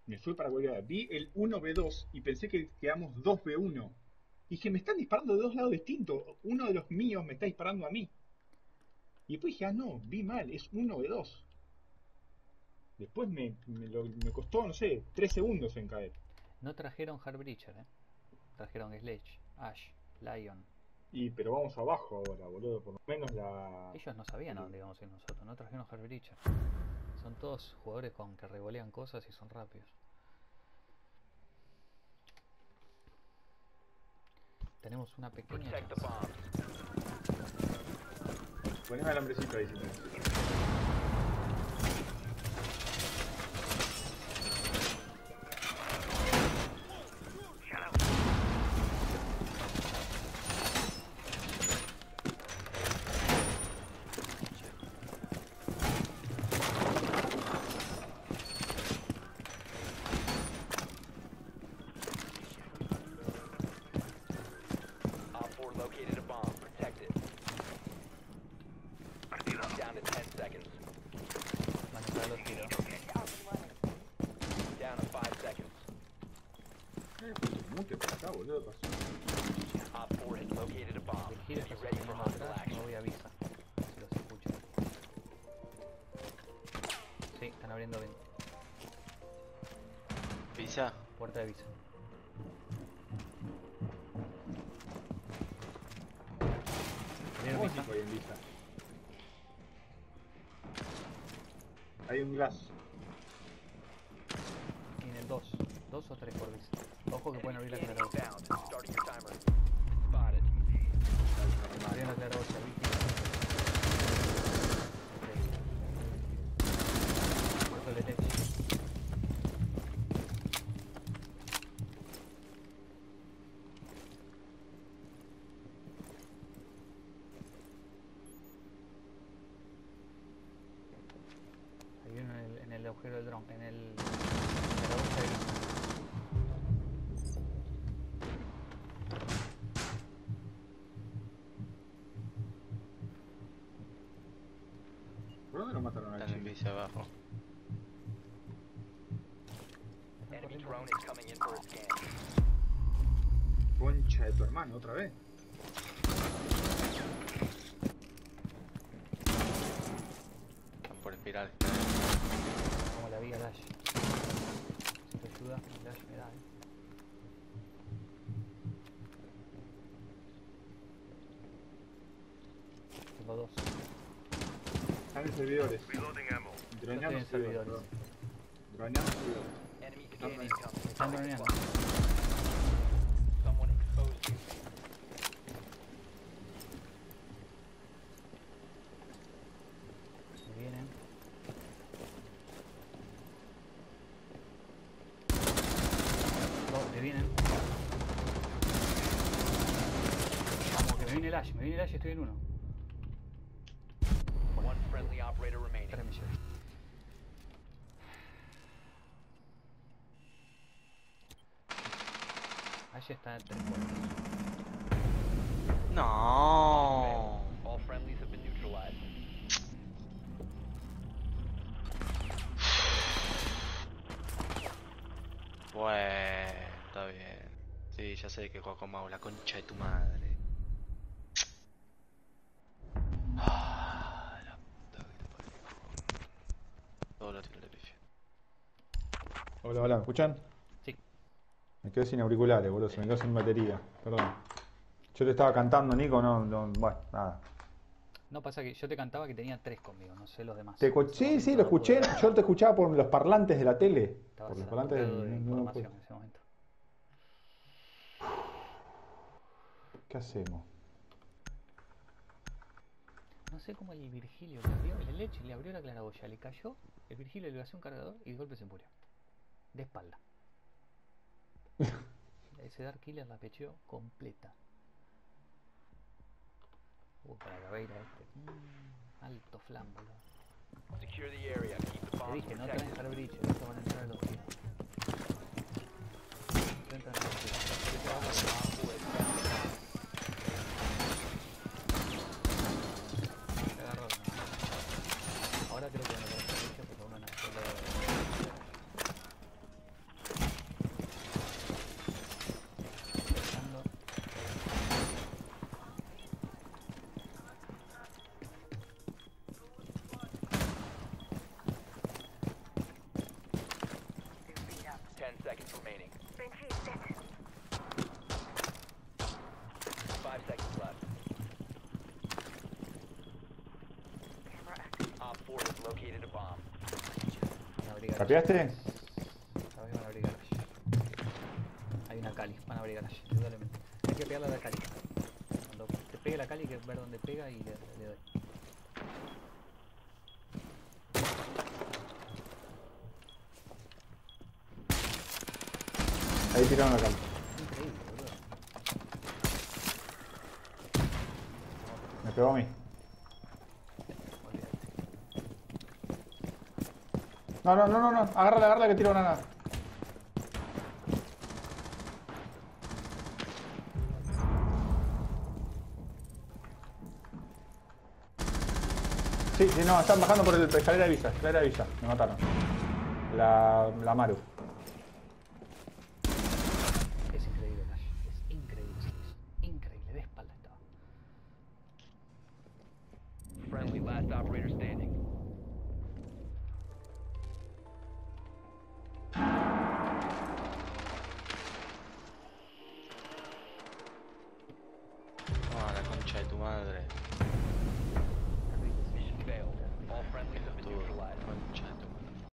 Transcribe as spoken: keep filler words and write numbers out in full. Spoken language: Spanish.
Me fui para cualquier lado. Vi el uno B dos y pensé que quedamos dos B uno. Y dije, me están disparando de dos lados distintos. Uno de los míos me está disparando a mí. Y después dije, ah, no, vi mal, es uno B dos. Después me, me, lo- me costó, no sé, tres segundos en caer. No trajeron Heartbreacher, eh. Trajeron Sledge, Ash, Lion. Y pero vamos abajo ahora, boludo. Por lo menos la... Ellos no sabían a el- dónde íbamos a ir nosotros, no trajeron Heartbreacher. Son todos jugadores con que revolean cosas y son rápidos. Tenemos una pequeña Protect the chance. bombs. Poneme el hambrecito ahí si tenés. Op four located a bomb. Protect it. Down to ten seconds. Van a entrar los tiros. Down to five seconds. Eh, pues, mute por acá, boludo. Pasó. Op four has located a bomb. Virgilio Be está ready for sosteniendo hostile atrás, no action. voy a avisa. Si los escucho. Sí, están abriendo bien. Pisa. Puerta de visa. Abrieron visa. Músico ahí en visa. Hay un gas. En el dos. dos o tres por visa. Ojo que pueden abrir la Scanning claraboya. inbound. Starting your timer. Spotted. Abrieron la claraboya, Vicky. Ok. Muerto el leche. Hay uno en el, en el agujero del dron, en el... en la bolsa de visa. ¿Por dónde lo mataron al Están en chico? bici abajo. Enemy drone is coming in for a scan. Concha de tu hermano, otra vez. Están por espiral. Como la vi a Dash. Si te ayuda, Dash me da, eh. Tengo dos. Están en servidores. Droneando Yo estoy en servidores. perdón. Droneando servidores. Enemy scan incoming. Están droneando. Someone exposed you. Me vienen. Dos, me vienen. Vamos, que me viene el Ash, me viene el Ash, estoy en uno. One friendly operator remaining. Tres millones. Ash está en tres puertas. No. All friendlies have been neutralized. Bueno, está bien. Sí, ya sé que juego con Mau, la concha de tu madre. Ah, la puta que te parió. Todo lo tiro de pifia. Hola, hola, ¿me escuchan? Sí. Me quedé sin auriculares, boludo, se me quedó sin batería. Perdón. Yo te estaba cantando, Nico, no, no, bueno, nada. No pasa que yo te cantaba que tenía tres conmigo, no sé los demás. Te escu- En ese sí, sí, momento lo no pude escuché. ver. Yo te escuchaba por los parlantes de la tele. Estaba Por los parlantes saturado del... de no- no- no información puedo. en ese momento. ¿Qué hacemos? No sé cómo el Virgilio le abrió, el leche le abrió la claraboya, le cayó, el Virgilio le hace un cargador y de golpe se murió. De espalda. Ese Dark Killer la pecheó completa. Uh, para la cabeira este. Mm, alto flan, boludo. Secure the area. Keep the Te bombs dije, no traen protected. Heartbreacher, estos van a entrar a los tiros. No entran a los tiros. Op four has found the bomb. Se agarró, no. Ahora creo que van a tener Heartbreacher porque uno nació de... ten seconds remaining. Five seconds left. Op four has located a bomb. Van a abrir garage. ¿Capiaste? Esta vez van a abrir garage. Hay una Cali, van a abrir garage, indudablemente. Hay que pegarle a la Cali. Cuando te pegue la Cali, hay que ver dónde pega y le, le doy. Ahí tiraron la cama. Increíble, boludo. Me pegó a mí. Olvídate. No, no, no, no, no. Agárrala, agárrala que tiro una nada. Sí, sí, no, están bajando por el escalera de visa, escalera de visa. Me mataron. La, la Maru. Es increíble, Nash. Es increíble, es increíble. De espalda estaba. Friendly, last operator standing.